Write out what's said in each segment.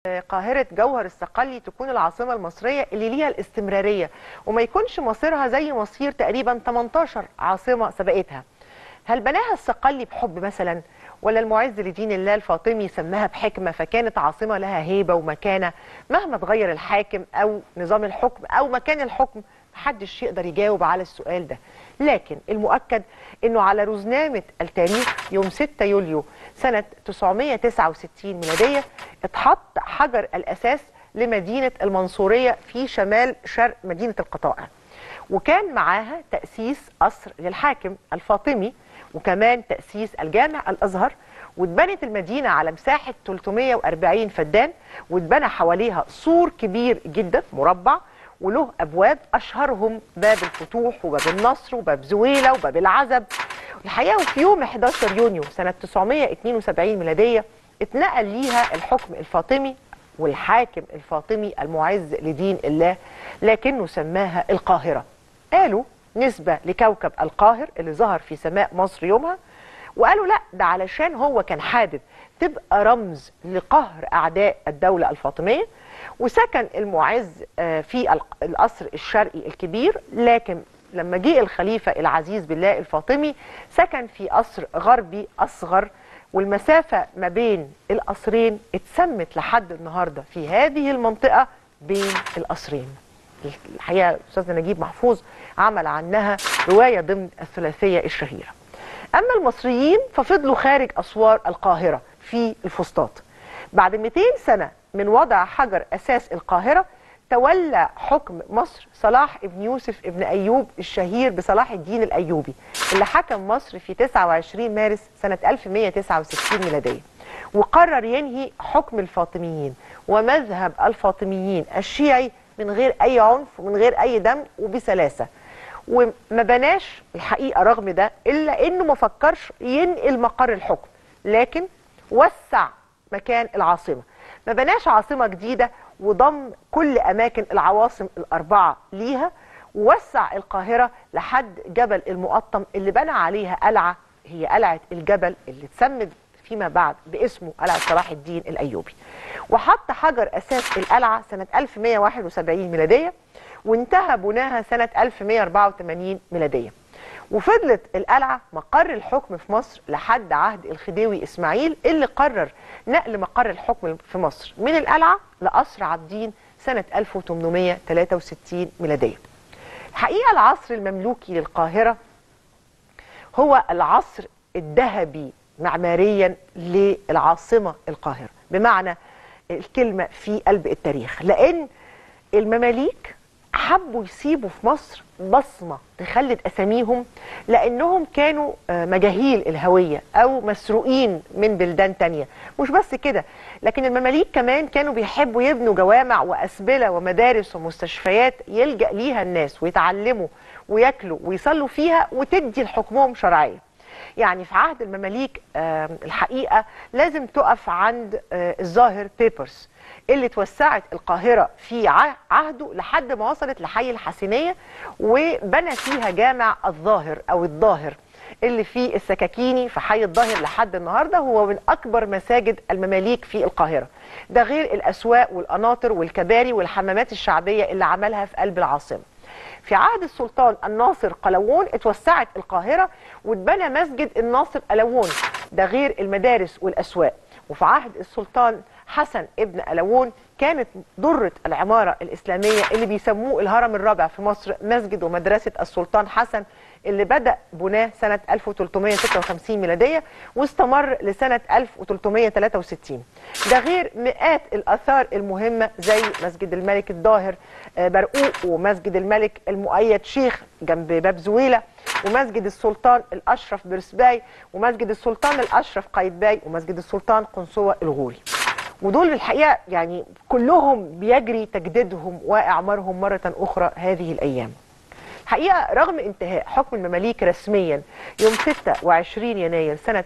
قاهرة جوهر الصقلي تكون العاصمة المصرية اللي ليها الاستمرارية وما يكونش مصيرها زي مصير تقريبا 18 عاصمة سبقتها. هل بناها الصقلي بحب مثلا، ولا المعز لدين الله الفاطمي سماها بحكمة فكانت عاصمة لها هيبة ومكانة مهما تغير الحاكم أو نظام الحكم أو مكان الحكم؟ محدش يقدر يجاوب على السؤال ده، لكن المؤكد انه على رزنامة التاريخ يوم 6 يوليو سنة 969 ميلادية اتحط حجر الأساس لمدينة المنصورية في شمال شرق مدينة القطائع، وكان معاها تأسيس قصر للحاكم الفاطمي وكمان تأسيس الجامع الأزهر، واتبنت المدينة على مساحة 340 فدان، واتبنى حواليها سور كبير جدا مربع وله أبواب أشهرهم باب الفتوح وباب النصر وباب زويلة وباب العزب. الحقيقة في يوم 11 يونيو سنة 972 ميلادية اتنقل ليها الحكم الفاطمي والحاكم الفاطمي المعز لدين الله، لكنه سماها القاهرة. قالوا نسبة لكوكب القاهر اللي ظهر في سماء مصر يومها، وقالوا لا ده علشان هو كان حابب تبقى رمز لقهر أعداء الدولة الفاطمية، وسكن المعز في القصر الشرقي الكبير، لكن لما جه الخليفة العزيز بالله الفاطمي سكن في قصر غربي أصغر، والمسافة ما بين القصرين اتسمت لحد النهاردة في هذه المنطقة بين القصرين. الحقيقة أستاذنا نجيب محفوظ عمل عنها رواية ضمن الثلاثية الشهيرة. أما المصريين ففضلوا خارج أسوار القاهرة في الفسطاط. بعد 200 سنة من وضع حجر أساس القاهرة تولى حكم مصر صلاح ابن يوسف ابن أيوب الشهير بصلاح الدين الأيوبي، اللي حكم مصر في 29 مارس سنة 1169 ميلادية، وقرر ينهي حكم الفاطميين ومذهب الفاطميين الشيعي من غير أي عنف ومن غير أي دم وبسلاسة. وما بناش الحقيقة رغم ده إلا إنه ما فكرش ينقل مقر الحكم، لكن وسع مكان العاصمة. ما بناش عاصمة جديدة وضم كل أماكن العواصم الأربعة ليها، ووسع القاهرة لحد جبل المقطم اللي بنى عليها قلعة هي قلعة الجبل اللي اتسمت فيما بعد باسمه قلعة صلاح الدين الأيوبي. وحط حجر أساس القلعة سنة 1171 ميلادية، وانتهى بناها سنة 1184 ميلادية. وفضلت القلعة مقر الحكم في مصر لحد عهد الخديوي إسماعيل اللي قرر نقل مقر الحكم في مصر من القلعة لقصر عابدين سنة 1863 ميلادية. الحقيقة العصر المملوكي للقاهرة هو العصر الذهبي معماريا للعاصمة القاهرة بمعنى الكلمة في قلب التاريخ، لأن المماليك حبوا يسيبوا في مصر بصمة تخلد أساميهم، لأنهم كانوا مجاهيل الهوية أو مسروقين من بلدان تانية. مش بس كده، لكن المماليك كمان كانوا بيحبوا يبنوا جوامع وأسبلة ومدارس ومستشفيات يلجأ ليها الناس ويتعلموا وياكلوا ويصلوا فيها وتدي لحكمهم شرعية. يعني في عهد المماليك الحقيقة لازم تقف عند الظاهر بيبرس اللي توسعت القاهرة في عهده لحد ما وصلت لحي الحسينية، وبنى فيها جامع الظاهر أو الظاهر اللي فيه السكاكيني في حي الظاهر لحد النهاردة، هو من أكبر مساجد المماليك في القاهرة. ده غير الأسواق والقناطر والكباري والحمامات الشعبية اللي عملها في قلب العاصمة. في عهد السلطان الناصر قلاوون اتوسعت القاهرة واتبنى مسجد الناصر قلاوون، ده غير المدارس والأسواق. وفي عهد السلطان حسن ابن قلاوون كانت ضرة العمارة الإسلامية اللي بيسموه الهرم الرابع في مصر مسجد ومدرسة السلطان حسن، اللي بدأ بناه سنة 1356 ميلادية واستمر لسنة 1363. ده غير مئات الآثار المهمة زي مسجد الملك الظاهر برقوق، ومسجد الملك المؤيد شيخ جنب باب زويلة، ومسجد السلطان الأشرف برسباي، ومسجد السلطان الأشرف قايتباي، ومسجد السلطان قنصوة الغوري. ودول الحقيقة يعني كلهم بيجري تجديدهم وإعمارهم مرة أخرى هذه الأيام. الحقيقة رغم انتهاء حكم المماليك رسميا يوم 26 يناير سنة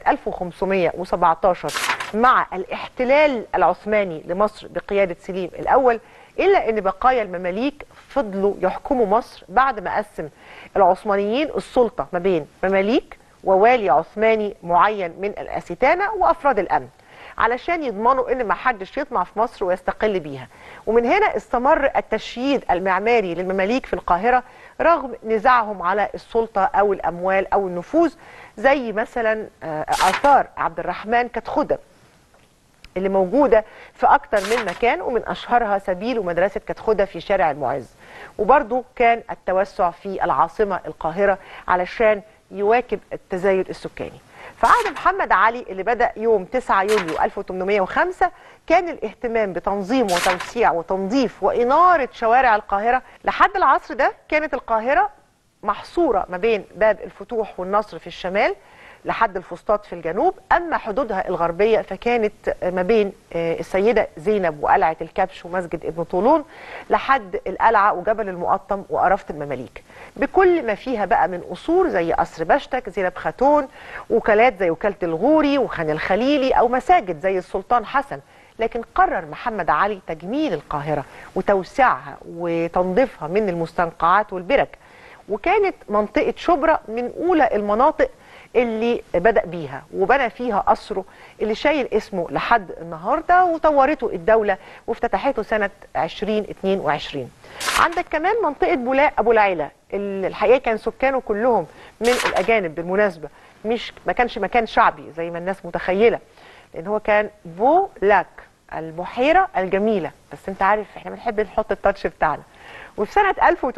1517 مع الاحتلال العثماني لمصر بقيادة سليم الأول، إلا أن بقايا المماليك فضلوا يحكموا مصر بعد ما قسم العثمانيين السلطة ما بين مماليك ووالي عثماني معين من الأستانة وأفراد الأمن، علشان يضمنوا ان ما حدش يطمع في مصر ويستقل بيها. ومن هنا استمر التشييد المعماري للمماليك في القاهرة رغم نزاعهم على السلطة او الاموال او النفوذ، زي مثلا آثار عبد الرحمن كتخدة اللي موجودة في أكتر من مكان، ومن أشهرها سبيل ومدرسة كتخدة في شارع المعز. وبرضو كان التوسع في العاصمة القاهرة علشان يواكب التزايد السكاني. في عهد محمد علي اللي بدأ يوم 9 يوليو 1805 كان الاهتمام بتنظيم وتوسيع وتنظيف وإنارة شوارع القاهرة. لحد العصر ده كانت القاهرة محصورة ما بين باب الفتوح والنصر في الشمال لحد الفسطاط في الجنوب، أما حدودها الغربية فكانت ما بين السيدة زينب وقلعة الكبش ومسجد ابن طولون لحد القلعة وجبل المقطم وقرافة المماليك، بكل ما فيها بقى من قصور زي قصر بشتك، زينب خاتون، وكالات زي وكالة الغوري وخان الخليلي، أو مساجد زي السلطان حسن. لكن قرر محمد علي تجميل القاهرة وتوسيعها وتنظيفها من المستنقعات والبرك، وكانت منطقة شبرا من أولى المناطق اللي بدأ بيها، وبنى فيها قصره اللي شايل اسمه لحد النهارده، وطورته الدولة وافتتحته سنة 2022. عندك كمان منطقة بولاق أبو العيلة اللي الحقيقة كان سكانه كلهم من الأجانب بالمناسبة، مش ما كانش مكان شعبي زي ما الناس متخيلة، لأن هو كان بولاك البحيرة الجميلة، بس أنت عارف إحنا بنحب نحط التاتش بتاعنا. وفي سنة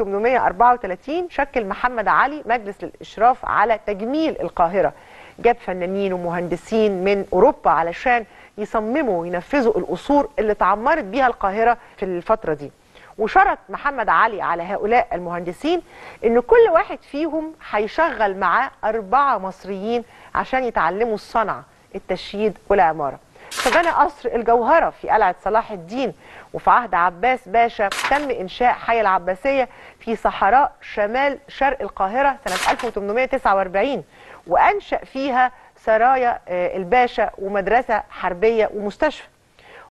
1834 شكل محمد علي مجلس للإشراف على تجميل القاهرة، جاب فنانين ومهندسين من أوروبا علشان يصمموا وينفذوا القصور اللي تعمرت بيها القاهرة في الفترة دي. وشرط محمد علي على هؤلاء المهندسين إن كل واحد فيهم هيشغل معاه 4 مصريين عشان يتعلموا الصنعة، التشييد والعمارة. فبنى قصر الجوهرة في قلعة صلاح الدين، وفي عهد عباس باشا تم إنشاء حي العباسية في صحراء شمال شرق القاهرة سنة 1849، وأنشأ فيها سرايا الباشا ومدرسة حربية ومستشفى.